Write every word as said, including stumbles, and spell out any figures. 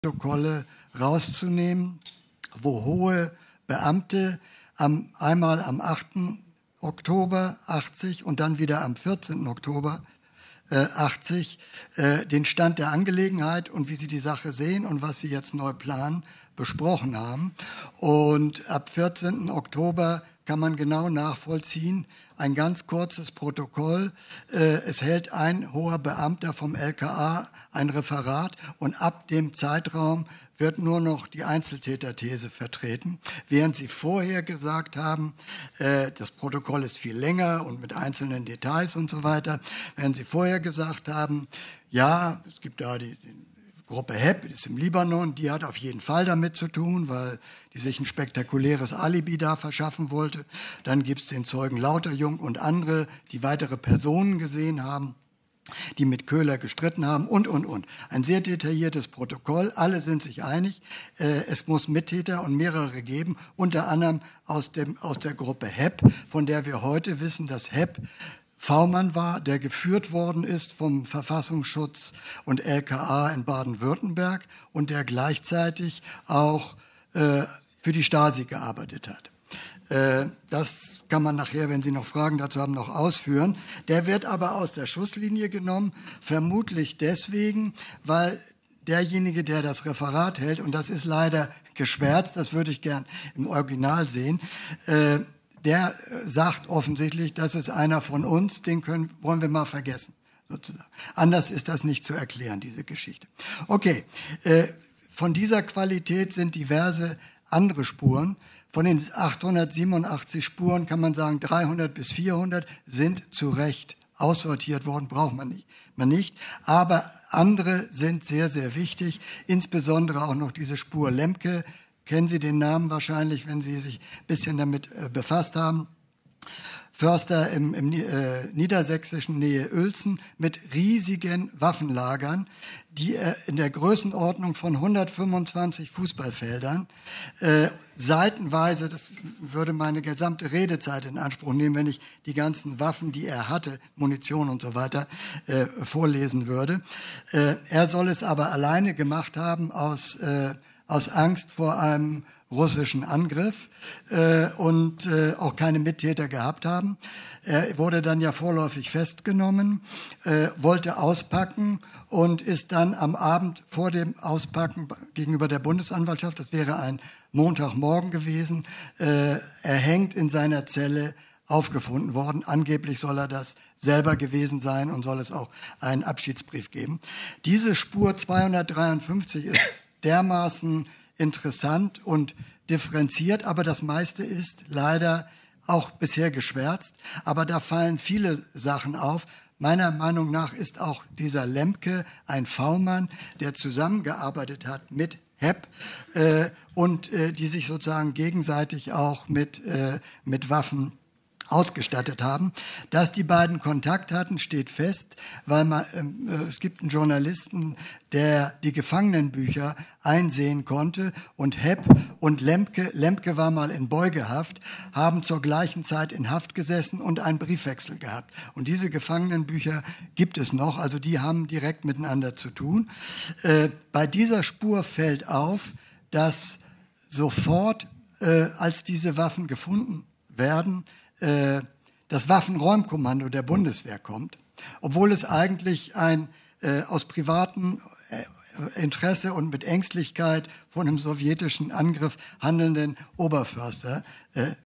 Protokolle rauszunehmen, wo hohe Beamte am, einmal am achten Oktober achtzig und dann wieder am vierzehnten Oktober äh, achtzig äh, den Stand der Angelegenheit und wie sie die Sache sehen und was sie jetzt neu planen, besprochen haben. Und ab vierzehnten Oktober kann man genau nachvollziehen, ein ganz kurzes Protokoll. Äh, es hält ein hoher Beamter vom L K A ein Referat und ab dem Zeitraum wird nur noch die Einzeltäterthese vertreten, während sie vorher gesagt haben, äh, das Protokoll ist viel länger und mit einzelnen Details und so weiter, während sie vorher gesagt haben, ja, es gibt da die, die Gruppe Hep, die ist im Libanon, die hat auf jeden Fall damit zu tun, weil die sich ein spektakuläres Alibi da verschaffen wollte. Dann gibt es den Zeugen Lauterjung und andere, die weitere Personen gesehen haben, die mit Köhler gestritten haben und, und, und. Ein sehr detailliertes Protokoll, alle sind sich einig, äh, es muss Mittäter und mehrere geben, unter anderem aus, dem, aus der Gruppe Hep, von der wir heute wissen, dass Hep V-Mann war, der geführt worden ist vom Verfassungsschutz und L K A in Baden-Württemberg und der gleichzeitig auch äh, für die Stasi gearbeitet hat. Äh, das kann man nachher, wenn Sie noch Fragen dazu haben, noch ausführen. Der wird aber aus der Schusslinie genommen, vermutlich deswegen, weil derjenige, der das Referat hält, und das ist leider geschwärzt, das würde ich gern im Original sehen, äh, der sagt offensichtlich, das ist einer von uns, den können, wollen wir mal vergessen, sozusagen. Anders ist das nicht zu erklären, diese Geschichte. Okay, äh, von dieser Qualität sind diverse andere Spuren. Von den achthundertsiebenundachtzig Spuren kann man sagen, dreihundert bis vierhundert sind zu Recht aussortiert worden, braucht man nicht. Man nicht. Aber andere sind sehr, sehr wichtig, insbesondere auch noch diese Spur Lemke. Kennen Sie den Namen wahrscheinlich, wenn Sie sich ein bisschen damit äh, befasst haben. Förster im, im äh, niedersächsischen Nähe Uelzen mit riesigen Waffenlagern, die äh, in der Größenordnung von hundertfünfundzwanzig Fußballfeldern äh, seitenweise, das würde meine gesamte Redezeit in Anspruch nehmen, wenn ich die ganzen Waffen, die er hatte, Munition und so weiter, äh, vorlesen würde. Äh, er soll es aber alleine gemacht haben aus äh, aus Angst vor einem russischen Angriff äh, und äh, auch keine Mittäter gehabt haben. Er wurde dann ja vorläufig festgenommen, äh, wollte auspacken und ist dann am Abend vor dem Auspacken gegenüber der Bundesanwaltschaft, das wäre ein Montagmorgen gewesen, äh, erhängt in seiner Zelle aufgefunden worden. Angeblich soll er das selber gewesen sein und soll es auch einen Abschiedsbrief geben. Diese Spur zweihundertdreiundfünfzig ist dermaßen interessant und differenziert, aber das meiste ist leider auch bisher geschwärzt. Aber da fallen viele Sachen auf. Meiner Meinung nach ist auch dieser Lemke ein V-Mann, der zusammengearbeitet hat mit Hep äh, und äh, die sich sozusagen gegenseitig auch mit, äh, mit Waffen ausgestattet haben. Dass die beiden Kontakt hatten, steht fest, weil man, äh, es gibt einen Journalisten, der die Gefangenenbücher einsehen konnte und Hep und Lemke, Lemke war mal in Beugehaft, haben zur gleichen Zeit in Haft gesessen und einen Briefwechsel gehabt. Und diese Gefangenenbücher gibt es noch, also die haben direkt miteinander zu tun. Äh, bei dieser Spur fällt auf, dass sofort, äh, als diese Waffen gefunden werden, das Waffenräumkommando der Bundeswehr kommt, obwohl es eigentlich ein äh, aus privatem äh, Interesse und mit Ängstlichkeit von einem sowjetischen Angriff handelnden Oberförster äh,